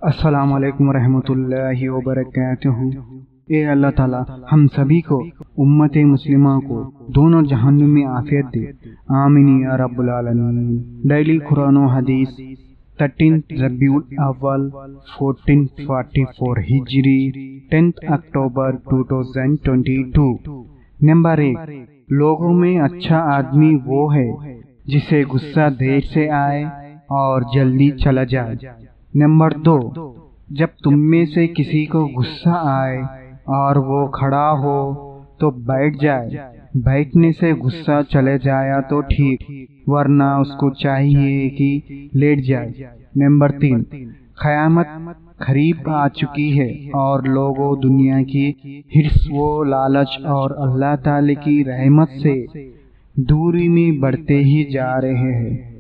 अस्सलाम वालेकुम रहमतुल्लाहि व बरकातुहू। ए अल्लाह ताला हम सभी को उम्मत मुस्लिमा को दोनों जहानों में आफियत दे, आमीन या रब्बुल आलमीन। डेली कुरान और हदीस 13 रबीउल अव्वल 1444 हिजरी 10 अक्टूबर 2022। नंबर 1, लोगों में अच्छा आदमी वो है जिसे गुस्सा देर से आए और जल्दी चला जाए। नंबर 2, जब तुम में से किसी को गुस्सा आए और वो खड़ा हो तो बैठ जाए। बैठने से गुस्सा चले जाया तो ठीक, वरना उसको चाहिए कि लेट जाए। नंबर 3, क़यामत करीब आ चुकी है और लोगों दुनिया की हिर्स व लालच और अल्लाह ताला की रहमत से दूरी में बढ़ते ही जा रहे हैं।